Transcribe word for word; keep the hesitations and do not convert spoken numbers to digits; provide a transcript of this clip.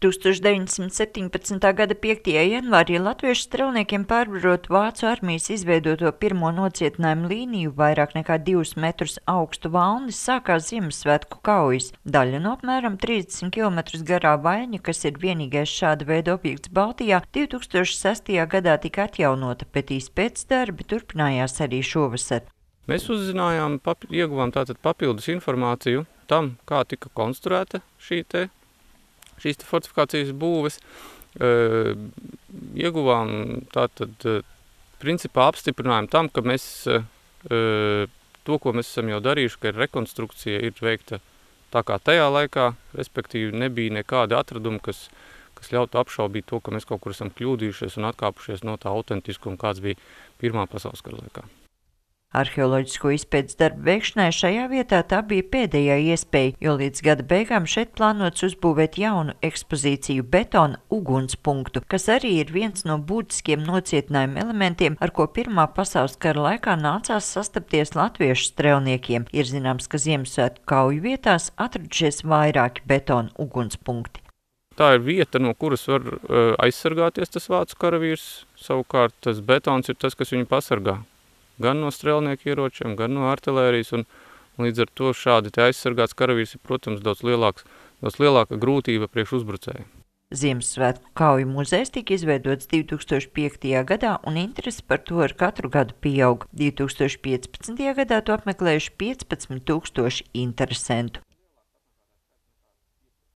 tūkstoš deviņsimt septiņpadsmitā gada piektajā janvārī latviešu strelniekiem pārvarot Vācu armijas izveidoto pirmo nocietinājumu līniju vairāk nekā divus metrus augstu valni, sākās Ziemassvētku kaujas. Daļa no apmēram trīsdesmit kilometrus garā Vaļņa, kas ir vienīgais šāda veida objekts Baltijā, divi tūkstoši sestajā gadā tika atjaunota, bet izpētes darbi turpinājās arī šovasar. Mēs uzzinājām, papi, ieguvām tātad papildus informāciju tam, kā tika konstruēta šī te šīs te fortifikācijas būves, e, ieguvām tātad e, principā apstiprinājumu tam, ka mēs e, to, ko mēs esam jau darījuši, ka rekonstrukcija ir veikta tā kā tajā laikā, respektīvi nebija nekādi atradumi, kas, kas ļautu apšaubīt to, ka mēs kaut kur esam kļūdījušies un atkāpušies no tā autentiskuma, kāds bija Pirmā pasaules kara laikā. Arheoloģisko izpētes darbu veikšanai šajā vietā tā bija pēdējā iespēja, jo līdz gada beigām šeit plānots uzbūvēt jaunu ekspozīciju betona ugunspunktu, kas arī ir viens no būtiskiem nocietinājuma elementiem, ar ko Pirmā pasaules kara laikā nācās sastapties latviešu strelniekiem. Ir zināms, ka Ziemassvētku kauju vietās atradušies vairāki betona ugunspunkti. Tā ir vieta, no kuras var uh, aizsargāties tas vācu karavīrs, savukārt tas betons ir tas, kas viņu pasargā. Gan no strelnieku ieročiem, gan no artilērijas, un, un līdz ar to šādi te aizsargāts karavīrs ir, protams, daudz lielāks, daudz lielāka grūtība priekš uzbrucēju. Ziemassvētku kauju muzejs tika izveidots divi tūkstoši piektajā gadā, un interesi par to ar katru gadu pieaug. divi tūkstoši piecpadsmitajā gadā to apmeklējuši piecpadsmit tūkstoši interesentu.